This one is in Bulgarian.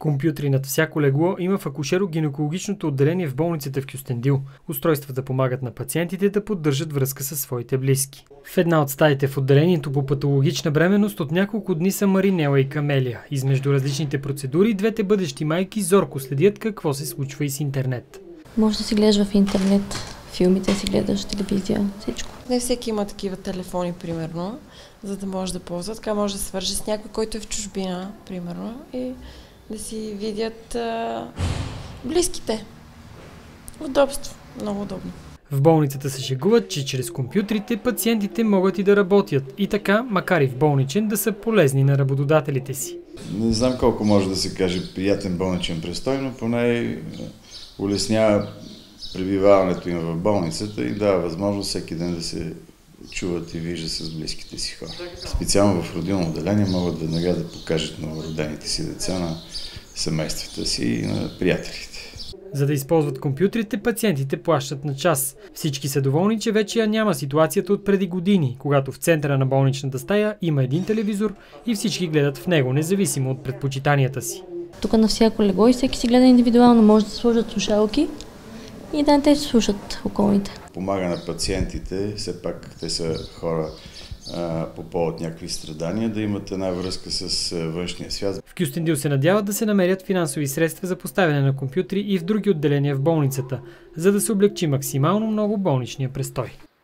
Компютри над всяко легло има в акушеро-гинекологичното отделение в болницата в Кюстендил. Устройствата помагат на пациентите да поддържат връзка със своите близки. В една от стаите в отделението по патологична бременност от няколко дни са Маринела и Камелия. Измежду различните процедури двете бъдещи майки зорко следят какво се случва и с интернет. Може да си гледаш в интернет филмите, си гледаш телевизия, всичко. Не всеки има такива телефони, примерно, за да може да ползва. Така може да свържи с някой, който е в чужбина, примерно, и да си видят близките. Удобство. Много удобно. В болницата се шегуват, че чрез компютрите пациентите могат и да работят. И така, макар и в болничен, да са полезни на работодателите си. Не знам колко може да се каже приятен болничен престой, но поне улеснява пребиваването им в болницата и дава възможност всеки ден да се чуват и виждат с близките си хора. Специално в родилно отделение могат веднага да покажат новородените си деца на семействата си и на приятелите. За да използват компютрите, пациентите плащат на час. Всички са доволни, че вече я няма ситуацията от преди години, когато в центъра на болничната стая има един телевизор и всички гледат в него, независимо от предпочитанията си. Тук на всяко легло и всеки си гледа индивидуално, може да сложат слушалки и да не те слушат околните. Помага на пациентите, все пак те са хора по повод някакви страдания, да имат една връзка с външния свят. В Кюстендил се надяват да се намерят финансови средства за поставяне на компютри и в други отделения в болницата, за да се облегчи максимално много болничния престой.